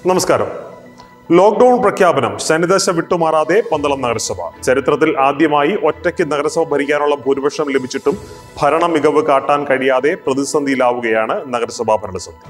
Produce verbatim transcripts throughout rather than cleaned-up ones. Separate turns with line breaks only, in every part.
നമസ്കാരം. ലോക്ക്ഡൌൺ പ്രഖ്യാപനം ശനിദശ വിട്ടുമാറാതെ പന്തളം നഗരസഭ. ചരിത്രത്തിൽ ആദ്യമായി ഒറ്റയ്ക്ക് നഗരസഭ ഭരിക്കാനുള്ള ഭൂരിപക്ഷം ലഭിച്ചിട്ടും ഭരണ മികവ് കാട്ടാൻ കഴിയാതെ പ്രതിസന്ധിയിലാവുകയാണ് നഗരസഭാ ഭരണസമിതി.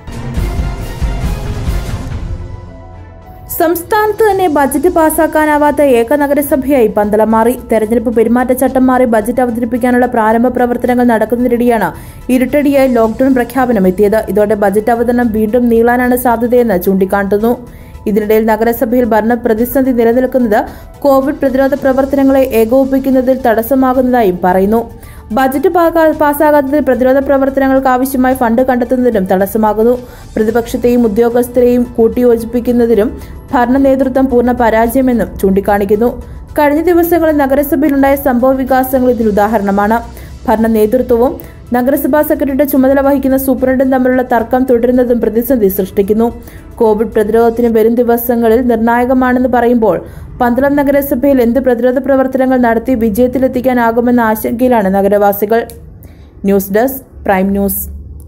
സംസ്ഥാനത്ത് തന്നെ ബജറ്റ് പാസാക്കാനാവാത്ത ഏക നഗരസഭയായി പന്തളം മാറി. തെരഞ്ഞെടുപ്പ് പെരുമാറ്റച്ചട്ടം മാറി ബജറ്റ് അവതരിപ്പിക്കാനുള്ള പ്രാരംഭ പ്രവർത്തനങ്ങൾ നടക്കുന്നതിനിടെയാണ് ഇരുട്ടടിയായി ലോക്ക്ഡൌൺ പ്രഖ്യാപനം എത്തിയത്. ഇതോടെ ബജറ്റ് അവതരണം വീണ്ടും നീളാനാണ് സാധ്യതയെന്ന് ചൂണ്ടിക്കാട്ടുന്നു. ഇതിനിടയിൽ നഗരസഭയിൽ ഭരണ പ്രതിസന്ധി നിലനിൽക്കുന്നത് കോവിഡ് പ്രതിരോധ പ്രവർത്തനങ്ങളെ ഏകോപിപ്പിക്കുന്നതിൽ തടസ്സമാകുന്നതായും പറയുന്നു. ബജറ്റ് പാസ്സാകാത്തതിൽ പ്രതിരോധ പ്രവർത്തനങ്ങൾക്ക് ആവശ്യമായ ഫണ്ട് കണ്ടെത്തുന്നതിനും തടസ്സമാകുന്നു. പ്രതിപക്ഷത്തെയും ഉദ്യോഗസ്ഥരെയും കൂട്ടിയോജിപ്പിക്കുന്നതിനും ഭരണ നേതൃത്വം പൂർണ്ണ പരാജയമെന്നും ചൂണ്ടിക്കാണിക്കുന്നു. കഴിഞ്ഞ ദിവസങ്ങളിൽ നഗരസഭയിലുണ്ടായ സംഭവ വികാസങ്ങൾ ഇതിനുദാഹരണമാണ്. ഭരണ നേതൃത്വവും നഗരസഭാ സെക്രട്ടറിയുടെ ചുമതല വഹിക്കുന്ന സൂപ്രണ്ടും തമ്മിലുള്ള തർക്കം തുടരുന്നതും പ്രതിസന്ധി സൃഷ്ടിക്കുന്നു. കോവിഡ് പ്രതിരോധത്തിന് വരും ദിവസങ്ങളിൽ നിർണായകമാണെന്ന് പറയുമ്പോൾ പന്തളം നഗരസഭയിൽ എന്ത് പ്രതിരോധ പ്രവർത്തനങ്ങൾ നടത്തി വിജയത്തിലെത്തിക്കാനാകുമെന്ന ആശങ്കയിലാണ് നഗരവാസികൾ. News desk prime news.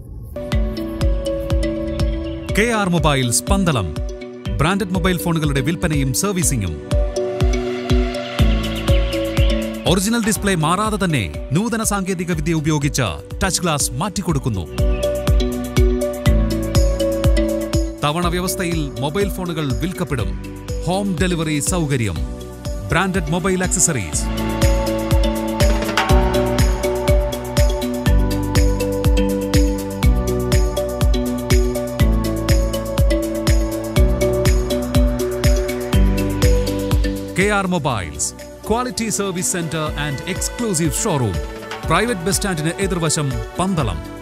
K R mobiles Pandalam. Branded mobile ഫോണുകളുടെ വിൽപ്പനയും സർവീസിംഗും. ഒറിജിനൽ ഡിസ്പ്ലേ മാറാതെ തന്നെ നൂതന സാങ്കേതിക വിദ്യ ഉപയോഗിച്ച് ടച്ച് ഗ്ലാസ് മാറ്റിക്കൊടുക്കുന്നു. തവണ വ്യവസ്ഥയിൽ മൊബൈൽ ഫോണുകൾ വിൽക്കപ്പെടും. ഹോം ഡെലിവറി സൗകര്യം. Branded mobile accessories. K R mobiles. Quality Service Center and Exclusive Showroom. Private Bus Stand in എതിർവശം പന്തളം.